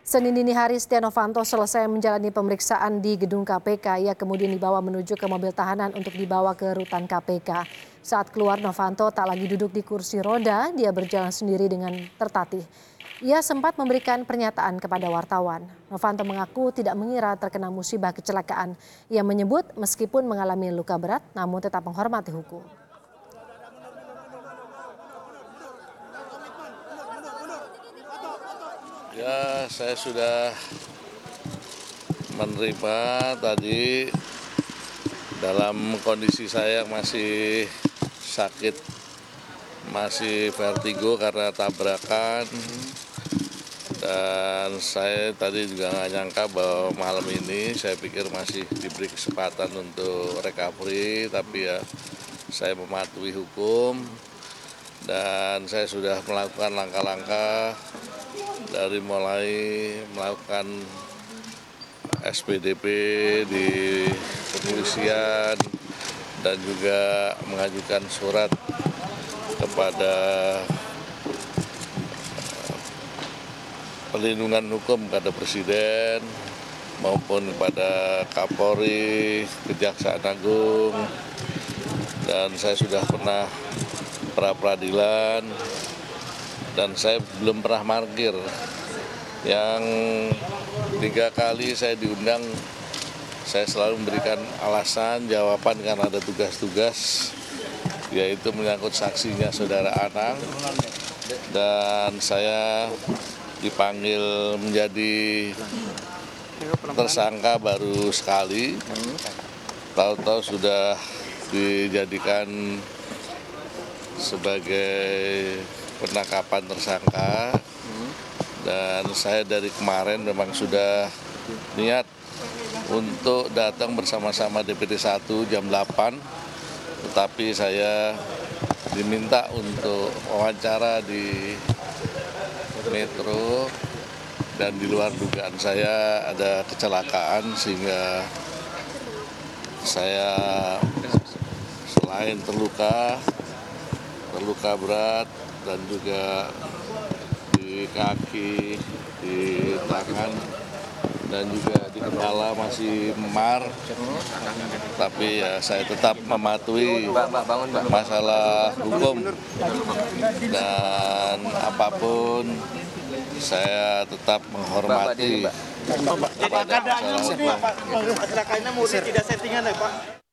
Senin dini hari Setia Novanto selesai menjalani pemeriksaan di gedung KPK. Ia kemudian dibawa menuju ke mobil tahanan untuk dibawa ke rutan KPK. Saat keluar, Novanto tak lagi duduk di kursi roda, dia berjalan sendiri dengan tertatih. Ia sempat memberikan pernyataan kepada wartawan. Novanto mengaku tidak mengira terkena musibah kecelakaan. Ia menyebut meskipun mengalami luka berat, namun tetap menghormati hukum. Ya, saya sudah menerima tadi dalam kondisi saya masih sakit, masih vertigo karena tabrakan. Dan saya tadi juga nggak nyangka bahwa malam ini saya pikir masih diberi kesempatan untuk recovery, tapi ya saya mematuhi hukum dan saya sudah melakukan langkah-langkah dari mulai melakukan SPDP di kepolisian dan juga mengajukan surat kepada perlindungan hukum kepada Presiden maupun kepada Kapolri, Kejaksaan Agung, dan saya sudah pernah pra-peradilan. Dan saya belum pernah markir. Yang 3 kali saya diundang, saya selalu memberikan alasan, jawaban karena ada tugas-tugas, yaitu menyangkut saksinya Saudara Anang. Dan saya dipanggil menjadi tersangka baru sekali. Tahu-tahu sudah dijadikan sebagai penangkapan tersangka, dan saya dari kemarin memang sudah niat untuk datang bersama-sama DPD 1 jam 8, tetapi saya diminta untuk wawancara di Metro dan di luar dugaan saya ada kecelakaan sehingga saya selain terluka berat dan juga di kaki, di tangan, dan juga di kepala masih memar. Tapi ya saya tetap mematuhi masalah hukum dan apapun saya tetap menghormati. Jadi ada mudik, Pak. Kecelakaannya mudik tidak settingan ya, Pak?